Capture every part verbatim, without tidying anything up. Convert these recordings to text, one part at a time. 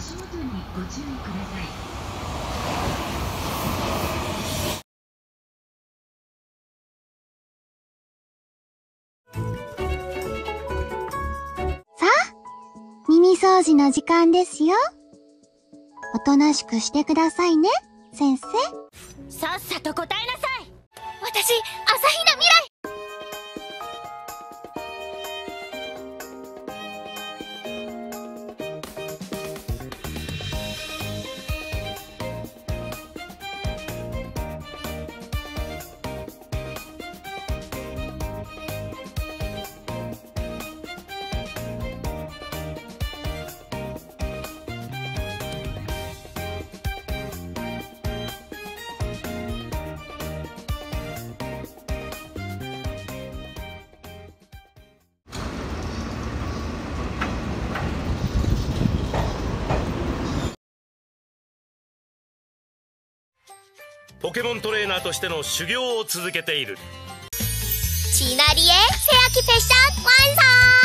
足元にご注意ください。 さあ、耳掃除の時間ですよ。おとなしくしてくださいね、先生。 さっさと答えなさい。私、朝日奈未来。 ポケモントレーナーとしての修行を続けているチナリエセアキペシャ완성。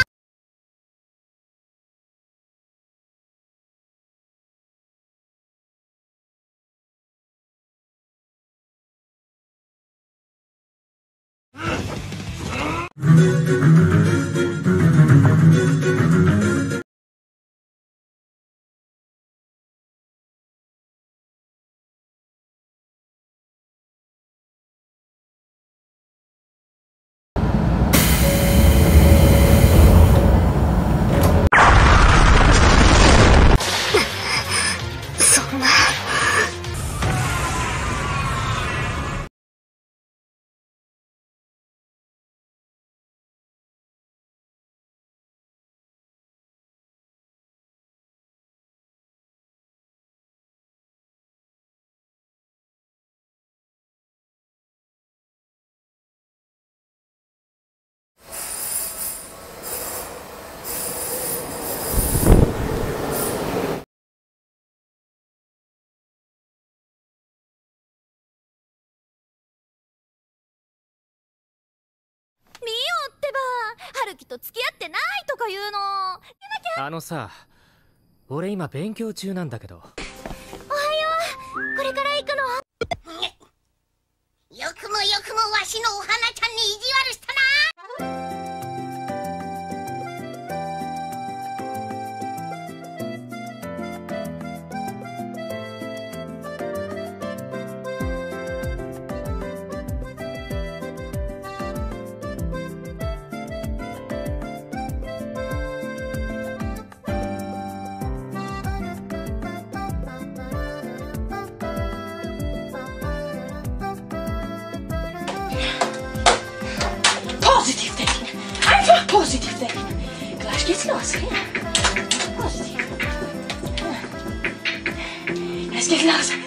見よってば、春樹と付き合ってないとか言うの。 あのさ、俺今勉強中なんだけど。 おはよう。これから行くの？よくもよくもわしのお花ちゃんに意地悪したな。 Positiv denken. Einfach positiv denken. Gleich geht's los. Ja. Positiv. Ja. Es geht los.